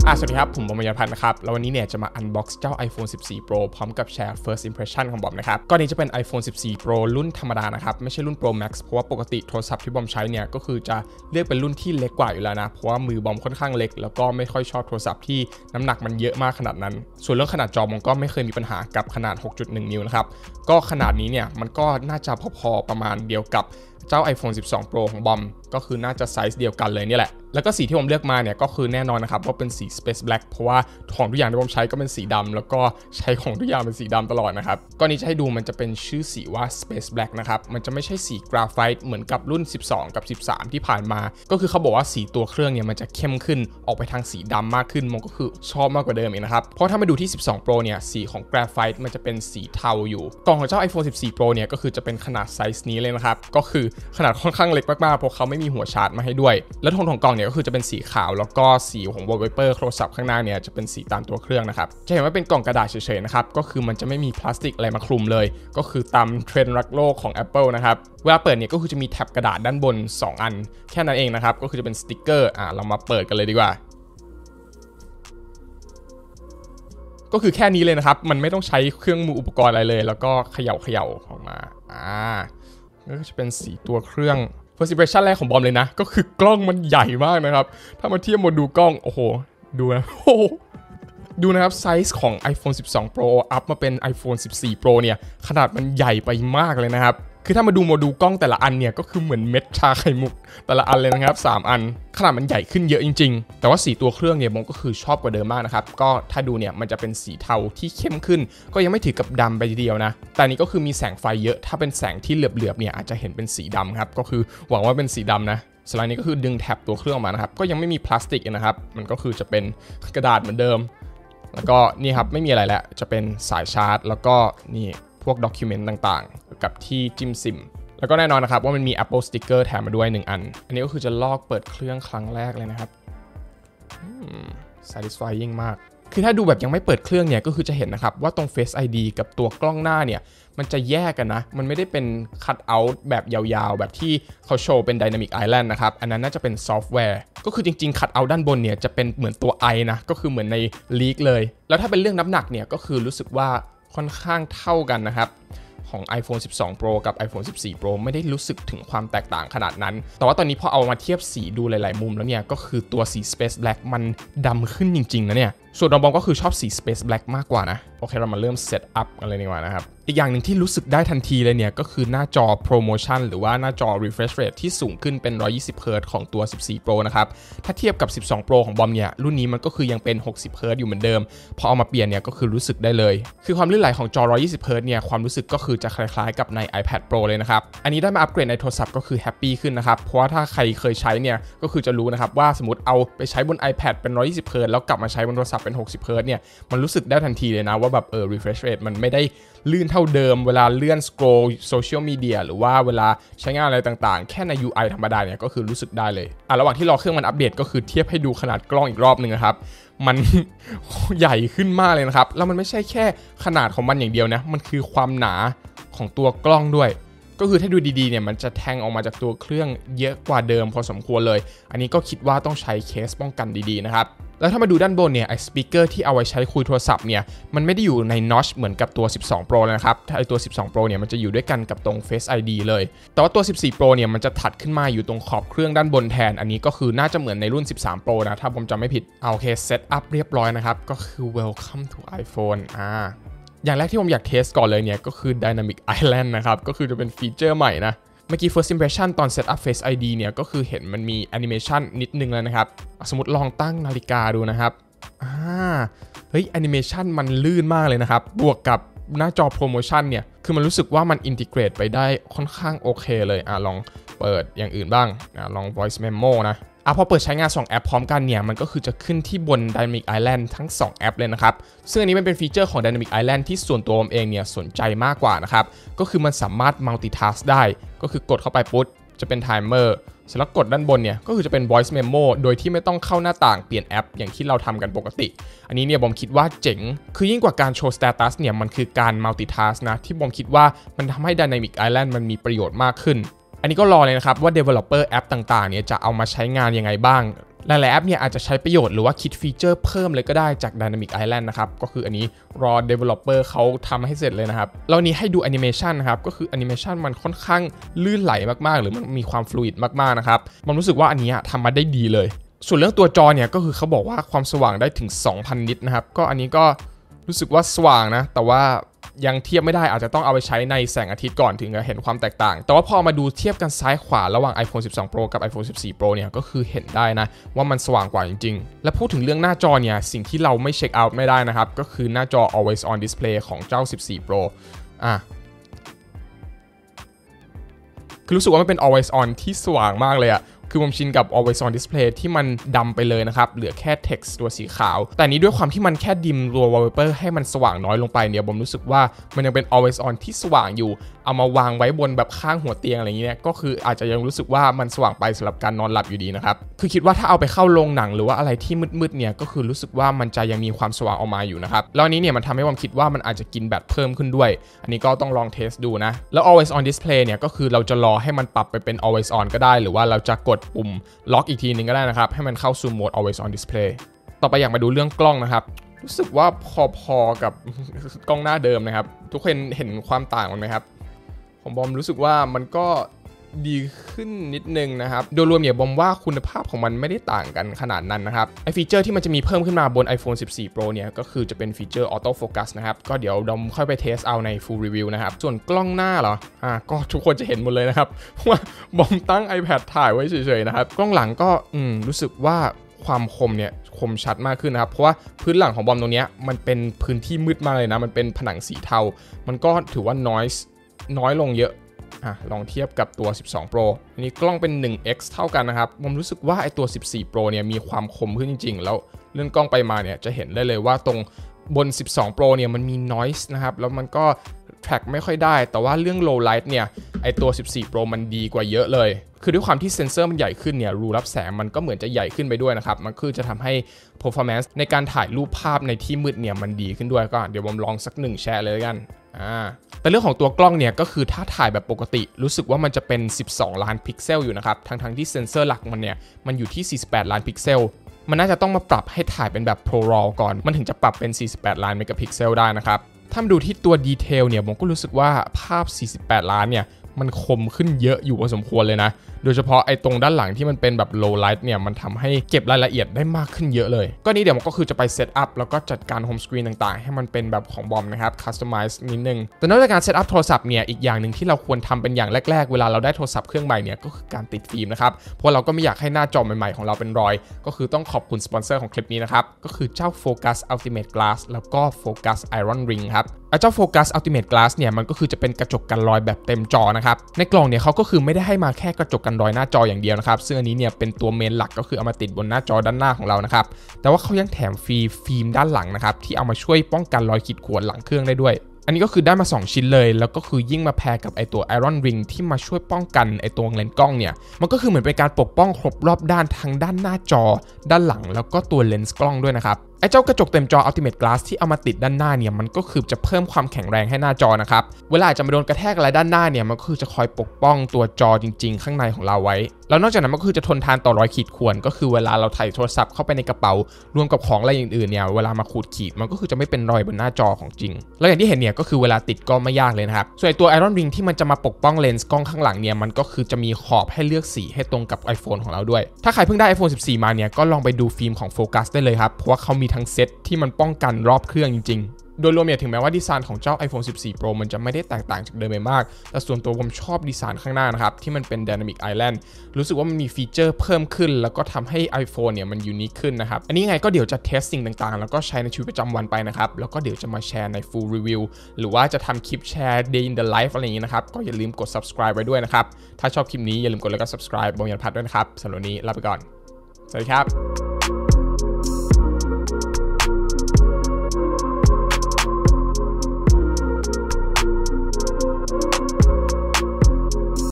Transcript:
สวัสดีครับผมบอมยพันธ์นะครับแล้ววันนี้เนี่ยจะมา unbox เจ้า iPhone 14 Pro พร้อมกับแชร์ first impression ของบอมนะครับก็นี้จะเป็น iPhone 14 Pro รุ่นธรรมดานะครับไม่ใช่รุ่น Pro Max เพราะว่าปกติโทรศัพท์ที่บอมใช้เนี่ยก็คือจะเลือกเป็นรุ่นที่เล็กกว่าอยู่แล้วนะเพราะว่ามือบอมค่อนข้างเล็กแล้วก็ไม่ค่อยชอบโทรศัพท์ที่น้ำหนักมันเยอะมากขนาดนั้นส่วนเรื่องขนาดจอบอมก็ไม่เคยมีปัญหากับขนาด 6.1 นิ้วนะครับก็ขนาดนี้เนี่ยมันก็น่าจะพอๆประมาณเดียวกับเจ้า iPhone 12 Pro ของบอมก็คือน่าจะไซส์เดียวกันเลยนี่แหละแล้วก็สีที่ผมเลือกมาเนี่ยก็คือแน่นอนนะครับว่าเป็นสี Space Black เพราะว่าของทุกอย่างที่ผมใช้ก็เป็นสีดำแล้วก็ใช้ของทุกอย่างเป็นสีดำตลอดนะครับก็นี้จะให้ดูมันจะเป็นชื่อสีว่า Space Black นะครับมันจะไม่ใช่สีกราไฟต์เหมือนกับรุ่น12กับ13ที่ผ่านมาก็คือเขาบอกว่าสีตัวเครื่องเนี่ยมันจะเข้มขึ้นออกไปทางสีดำมากขึ้นมันก็คือชอบมากกว่าเดิมอีกนะครับเพราะถ้ามาดูที่12 Pro เนี่ยสีของกราไฟต์มันจะเป็นสีเทาอยู่กล่องของเจ้า iPhone 14 Pro เนี่ยก็คือจะเป็นขนาดไซส์นี้เลยนะครับก็คือขนาดค่อนข้างเล็กมากๆเพราะเขาไม่มีหัวชาร์จมาให้ด้วยแล้วโทนของกล่องเนี่ยก็คือจะเป็นสีขาวแล้วก็สีของ wallpaper โทรศัพท์ข้างหน้าเนี่ยจะเป็นสีตามตัวเครื่องนะครับจะเห็นว่าเป็นกล่องกระดาษเฉยๆนะครับก็คือมันจะไม่มีพลาสติกอะไรมาคลุมเลยก็คือตามเทรนด์รักโลกของ Apple นะครับเวลาเปิดเนี่ยก็คือจะมีแท็บกระดาษด้านบน2อันแค่นั้นเองนะครับก็คือจะเป็นสติกเกอร์เรามาเปิดกันเลยดีกว่าก็คือแค่นี้เลยนะครับมันไม่ต้องใช้เครื่องมืออุปกรณ์อะไรเลยแล้วก็เขย่าออกมาก็จะเป็นสีตัวเครื่องfirst impression แรกของบอมเลยนะก็คือกล้องมันใหญ่มากนะครับถ้ามาเทียบมาดูกล้องโอ้โหดูนะดูนะครับไซส์ของ iPhone 12 Pro อัพมาเป็น iPhone 14 Pro เนี่ยขนาดมันใหญ่ไปมากเลยนะครับคือถ้ามาดูโมดูลกล้องแต่ละอันเนี่ยก็คือเหมือนเม็ดชาไข่มุกแต่ละอันเลยนะครับ3อันขนาดมันใหญ่ขึ้นเยอะจริงๆแต่ว่าสีตัวเครื่องเนี่ยผมก็คือชอบกว่าเดิมมากนะครับก็ถ้าดูเนี่ยมันจะเป็นสีเทาที่เข้มขึ้นก็ยังไม่ถือกับดำไปทีเดียวนะแต่นี้ก็คือมีแสงไฟเยอะถ้าเป็นแสงที่เหลือบๆเนี่ยอาจจะเห็นเป็นสีดำครับก็คือหวังว่าเป็นสีดำนะสไลด์นี้ก็คือดึงแท็บตัวเครื่องออกมานะครับก็ยังไม่มีพลาสติกนะครับมันก็คือจะเป็นกระดาษเหมือนเดิมแล้วก็นี่ครับไม่มีอะไรแล้วจะเป็นสายชาร์จแล้วก็นี่พวกด็อกิเมนต์ต่างๆกับที่จิ้มซิมแล้วก็แน่นอนนะครับว่ามันมี Apple Sticker แถมมาด้วย1อันอันนี้ก็คือจะลอกเปิดเครื่องครั้งแรกเลยนะครับsatisfying มากคือถ้าดูแบบยังไม่เปิดเครื่องเนี่ยก็คือจะเห็นนะครับว่าตรง Face ID กับตัวกล้องหน้าเนี่ยมันจะแยกกันนะมันไม่ได้เป็น cut out แบบยาวๆแบบที่เขาโชว์เป็น Dynamic Island นะครับอันนั้นน่าจะเป็นซอฟต์แวร์ก็คือจริงๆ cut out ด้านบนเนี่ยจะเป็นเหมือนตัว I นะก็คือเหมือนใน Leak เลยแล้วถ้าเป็นเรื่องน้ำหนักเนี่ยก็คือรู้สึกว่าค่อนข้างเท่ากันนะครับของ iPhone 12 Pro กับ iPhone 14 Pro ไม่ได้รู้สึกถึงความแตกต่างขนาดนั้นแต่ว่าตอนนี้พอเอามาเทียบสีดูหลายๆมุมแล้วเนี่ยก็คือตัวสี Space Black มันดำขึ้นจริงๆนะเนี่ยส่วนบอมก็คือชอบสี Space Black มากกว่านะโอเคเรามาเริ่มเซตอัพกันเลยดีกว่านะครับอีกอย่างหนึ่งที่รู้สึกได้ทันทีเลยเนี่ยก็คือหน้าจอ Promotion หรือว่าหน้าจอ Refresh Rate ที่สูงขึ้นเป็น 120Hz ของตัว 14 Pro นะครับถ้าเทียบกับ 12 Pro ของบอมเนี่ยรุ่นนี้มันก็คือยังเป็น 60Hz อยู่เหมือนเดิมพอเอามาเปลี่ยนเนี่ยก็คือรู้สึกได้เลยคือความลื่นไหลของจอ 120Hz เนี่ยความรู้สึกก็คือจะคล้ายๆกับใน iPad Pro เลยนะครับอันนี้ได้มาอัปเกรดในโทรศัพท์ก็คือแฮปปี้ขึ้นนะครับเพราะว่าถ้าใครเคยใช้เนี่ยก็คือจะรู้นะครับว่าสมมติเอาไปใช้บน iPad เป็น 120Hz แล้วกลับมาใช้บนโทรศัพท์เป็น 60Hz เนี่ยมันรู้สึกได้ทันทีเลยนะว่าแบบrefresh rate มันไม่ได้ลื่นเท่าเดิมเวลาเลื่อน scroll social media หรือว่าเวลาใช้งานอะไรต่างๆแค่ใน UI ธรรมดาเนี่ยก็คือรู้สึกได้เลยระหว่างที่รอเครื่องมันอัปเดตก็คือเทียบให้ดูขนาดกล้องอีกรอบนึงนะครับมัน ใหญ่ขึ้นมากเลยนะครับแล้วมันไม่ใช่แค่ขนาดของมันอย่างเดียวนะมันคือความหนาของตัวกล้องด้วยก็คือถ้าดูดีๆเนี่ยมันจะแทงออกมาจากตัวเครื่องเยอะกว่าเดิมพอสมควรเลยอันนี้ก็คิดว่าต้องใช้เคสป้องกันดีๆนะครับแล้วถ้ามาดูด้านบนเนี่ยไอ้สปีกเกอร์ที่เอาไว้ใช้คุยโทรศัพท์เนี่ยมันไม่ได้อยู่ใน notch เหมือนกับตัว 12 Pro นะครับถ้าไอ้ตัว 12 Pro เนี่ยมันจะอยู่ด้วยกันกับตรง Face ID เลยแต่ว่าตัว 14 Pro เนี่ยมันจะถัดขึ้นมาอยู่ตรงขอบเครื่องด้านบนแทนอันนี้ก็คือน่าจะเหมือนในรุ่น 13 Pro นะถ้าผมจำไม่ผิดโอเคเซตอัพเรียบร้อยนะครับก็คือ welcome to iPhoneอย่างแรกที่ผมอยากเทสก่อนเลยเนี่ยก็คือ Dynamic Island นะครับก็คือจะเป็นฟีเจอร์ใหม่นะเมื่อกี้ first impression ตอน set up Face ID เนี่ยก็คือเห็นมันมี animation นิดนึงแล้วนะครับสมมติลองตั้งนาฬิกาดูนะครับเฮ้ย animation มันลื่นมากเลยนะครับบวกกับหน้าจอ promotion เนี่ยคือมันรู้สึกว่ามัน integrate ไปได้ค่อนข้างโอเคเลยลองเปิดอย่างอื่นบ้างลอง voice memo นะพอเปิดใช้งาน2แอปพร้อมกันเนี่ยมันก็คือจะขึ้นที่บน Dynamic Island ทั้ง2แอปเลยนะครับซึ่งอันนี้มันเป็นฟีเจอร์ของ Dynamic Island ที่ส่วนตัวผมเองเนี่ยสนใจมากกว่านะครับก็คือมันสามารถ multitask ได้ก็คือกดเข้าไปปุ๊บจะเป็น timer เสร็จแล้วกดด้านบนเนี่ยก็คือจะเป็น voice memo โดยที่ไม่ต้องเข้าหน้าต่างเปลี่ยนแอปอย่างที่เราทำกันปกติอันนี้เนี่ยผมคิดว่าเจ๋งคือยิ่งกว่าการโชว์ status เนี่ยมันคือการ multitask นะที่ผมคิดว่ามันทำให้ Dynamic Island มันมีประโยชน์มากขึ้นอันนี้ก็รอเลยนะครับว่า developer แอปต่างๆเนี่ยจะเอามาใช้งานยังไงบ้างหลายๆแอปเนี่ยอาจจะใช้ประโยชน์หรือว่าคิดฟีเจอร์เพิ่มเลยก็ได้จาก Dynamic Island นะครับก็คืออันนี้รอ developer เขาทำให้เสร็จเลยนะครับแล้วนี้ให้ดูแอนิเมชันนะครับก็คือแอนิเมชันมันค่อนข้างลื่นไหลมากๆหรือมันมีความฟลูอิดมากๆนะครับมันรู้สึกว่าอันนี้ทำมาได้ดีเลยส่วนเรื่องตัวจอเนี่ยก็คือเขาบอกว่าความสว่างได้ถึง 2,000 นิตนะครับก็อันนี้ก็รู้สึกว่าสว่างนะแต่ว่ายังเทียบไม่ได้อาจจะต้องเอาไปใช้ในแสงอาทิตย์ก่อนถึงจะเห็นความแตกต่างแต่ว่าพอมาดูเทียบกันซ้ายขวาระหว่าง iPhone 12 Pro กับ iPhone 14 Pro เนี่ยก็คือเห็นได้นะว่ามันสว่างกว่าจริงๆและพูดถึงเรื่องหน้าจอเนี่ยสิ่งที่เราไม่เช็คเอาท์ไม่ได้นะครับก็คือหน้าจอ Always On Display ของเจ้า 14 Pro คือรู้สึกว่ามันเป็น always on ที่สว่างมากเลยอะคือผมชินกับ always on display ที่มันดำไปเลยนะครับเหลือแค่ text ตัวสีขาวแต่นี้ด้วยความที่มันแค่ดิมตัว wallpaper ให้มันสว่างน้อยลงไปเนี่ยผมรู้สึกว่ามันยังเป็น always on ที่สว่างอยู่เอามาวางไว้บนแบบข้างหัวเตียงอะไรอย่างเงี้ยก็คืออาจจะยังรู้สึกว่ามันสว่างไปสำหรับการนอนหลับอยู่ดีนะครับคือคิดว่าถ้าเอาไปเข้าโรงหนังหรือว่าอะไรที่มืดๆเนี่ยก็คือรู้สึกว่ามันจะยังมีความสว่างออกมาอยู่นะครับแล้วอันนี้เนี่ยมันทำให้ผมคิดว่ามันอาจจะกินแบตเพิ่มขึ้นด้วยอันนี้ก็ต้องลองเทสดูนะแล้ว always on display เนี่ยก็คือเราจะรอให้มันปรับไปเป็น always on ก็ได้หรือว่าเราจะกดปุ่มล็อกอีกทีนึงก็ได้นะครับให้มันเข้าสู่โหมด always on display ต่อไปอยากมาดูเรื่องกล้องนะครับรู้สึกว่าพอๆกับกล้องหน้าเดิมนะครับทุกคนเห็นความต่างกันไหมครับผมบอมรู้สึกว่ามันก็ดีขึ้นนิดนึงนะครับโดยรวมเนี่ยบอมว่าคุณภาพของมันไม่ได้ต่างกันขนาดนั้นนะครับไอฟีเจอร์ที่มันจะมีเพิ่มขึ้นมาบน iPhone 14 Pro เนี่ยก็คือจะเป็นฟีเจอร์ Auto Focus นะครับก็เดี๋ยวดอมค่อยไปเทสเอาใน Full Review นะครับส่วนกล้องหน้าเหรอก็ทุกคนจะเห็นหมดเลยนะครับว่าบอมตั้ง iPad ถ่ายไว้เฉยๆนะครับกล้องหลังก็รู้สึกว่าความคมเนี่ยคมชัดมากขึ้นนะครับเพราะว่าพื้นหลังของบอมตรงนี้มันเป็นพื้นที่มืดมากเลยนะมันเป็นผนังสีเทามันก็ถือว่า noise น้อยลงเยอะลองเทียบกับตัว 12 Pro อันนี้กล้องเป็น 1x เท่ากันนะครับผมรู้สึกว่าไอตัว 14 Pro เนี่ยมีความคมขึ้นจริงๆแล้วเลื่อนกล้องไปมาเนี่ยจะเห็นได้เลยว่าตรงบน 12 Pro เนี่ยมันมี noise นะครับแล้วมันก็ track ไม่ค่อยได้แต่ว่าเรื่อง low light เนี่ยไอตัว 14 Pro มันดีกว่าเยอะเลยคือด้วยความที่เซ็นเซอร์มันใหญ่ขึ้นเนี่ยรูรับแสงมันก็เหมือนจะใหญ่ขึ้นไปด้วยนะครับมันคือจะทำให้ performance ในการถ่ายรูปภาพในที่มืดเนี่ยมันดีขึ้นด้วยก็เดี๋ยวผมลองสัก1แชร์เลยกันแต่เรื่องของตัวกล้องเนี่ยก็คือถ้าถ่ายแบบปกติรู้สึกว่ามันจะเป็น12ล้านพิกเซลอยู่นะครับทั้งที่เซ็นเซอร์หลักมันเนี่ยมันอยู่ที่48ล้านพิกเซลมันน่าจะต้องมาปรับให้ถ่ายเป็นแบบ Pro RAW ก่อนมันถึงจะปรับเป็น48ล้านเมกะพิกเซลได้นะครับถ้ามาดูที่ตัวดีเทลเนี่ยผมก็รู้สึกว่าภาพ48ล้านเนี่ยมันคมขึ้นเยอะอยู่พอสมควรเลยนะโดยเฉพาะไอ้ตรงด้านหลังที่มันเป็นแบบ low light เนี่ยมันทำให้เก็บรายละเอียดได้มากขึ้นเยอะเลยก็นี่เดี๋ยวมันก็คือจะไปเซตอัพแล้วก็จัดการโฮมสกรีนต่างๆให้มันเป็นแบบของบอมนะครับ customize นิดนึงแต่นอกจากการเซตอัพโทรศัพท์เนี่ยอีกอย่างหนึ่งที่เราควรทำเป็นอย่างแรกๆเวลาเราได้โทรศัพท์เครื่องใหม่เนี่ยก็คือการติดฟิล์มนะครับเพราะเราก็ไม่อยากให้หน้าจอใหม่ๆของเราเป็นรอยก็คือต้องขอบคุณสปอนเซอร์ของคลิปนี้นะครับก็คือเจ้า Focus Ultimate Glass แล้วก็ Focus Iron Ring ครับเจ้า Focus Ultimate Glass เนี่ยมันก็คือจะเป็นกระจกกันรอยแบบเต็มจอนะครับในกล่องเนี่ยเขาก็คือไม่ได้ให้มาแค่กระจกกันรอยหน้าจออย่างเดียวนะครับซึ่งอันนี้เนี่ยเป็นตัวเมนหลักก็คือเอามาติดบนหน้าจอด้านหน้าของเรานะครับแต่ว่าเขายังแถมฟรีฟิล์มด้านหลังนะครับที่เอามาช่วยป้องกันรอยขีดข่วนหลังเครื่องได้ด้วยอันนี้ก็คือได้มา2ชิ้นเลยแล้วก็คือยิ่งมาแพร์กับไอตัว Iron Ring ที่มาช่วยป้องกันไอตัวเลนส์กล้องเนี่ยมันก็คือเหมือนเป็นการปกป้องครบรอบด้านทั้งด้านหน้าจอด้านหลังแล้วก็ตัวเลนส์กล้องด้วยนะครับไอ้เจ้ากระจกเต็มจอ Ultimate Glass ที่เอามาติดด้านหน้าเนี่ยมันก็คือจะเพิ่มความแข็งแรงให้หน้าจอนะครับเวลาจะมาโดนกระแทกอะไรด้านหน้าเนี่ยมันก็คือจะคอยปกป้องตัวจอจริงๆข้างในของเราไว้แล้วนอกจากนั้นมันก็คือจะทนทานต่อรอยขีดข่วนก็คือเวลาเราถ่ายโทรศัพท์เข้าไปในกระเป๋ารวมกับของอะไรอื่นๆเนี่ยเวลามาขูดขีดมันก็คือจะไม่เป็นรอยบนหน้าจอของจริงแล้วอย่างที่เห็นเนี่ยก็คือเวลาติดก็ไม่ยากเลยนะครับส่วนตัว Iron Ring ที่มันจะมาปกป้องเลนส์กล้องข้างหลังเนี่ยมันก็คือจะมีขอบให้เลือกสีให้ตรงกับ iPhone ของเราด้วยถ้าใครเพิ่งได้ iPhone 14 มาเนี่ยก็ลองไปดูฟิล์มของ Focus ได้เลยครับเพราะว่าเขามีทั้งเซตที่มันป้องกันรอบเครื่องจริงๆโดยรวมเนี่ยถึงแม้ว่าดีไซน์ของเจ้า iPhone 14 Pro มันจะไม่ได้แตกต่างจากเดิมไปมากแต่ส่วนตัวผมชอบดีไซน์ข้างหน้านะครับที่มันเป็น Dynamic Island รู้สึกว่ามันมีฟีเจอร์เพิ่มขึ้นแล้วก็ทำให้ iPhone เนี่ยมันยูนิคขึ้นนะครับอันนี้ไงก็เดี๋ยวจะเทสสิ่งต่างๆแล้วก็ใช้ในชีวิตประจำวันไปนะครับแล้วก็เดี๋ยวจะมาแชร์ใน Full Review หรือว่าจะทำคลิปแชร์ Day in the Life อะไรอย่างนี้นะครับก็อย่าลืมกด subscribe ไว้ด้วยนะครับถ้าชอบคลิปนี้อย่าลืมกดแล้วก็ subscribe บอมยันพัดด้วยนะครับสำหรับวันนี้ลาไปก่อนสวัสดีครับ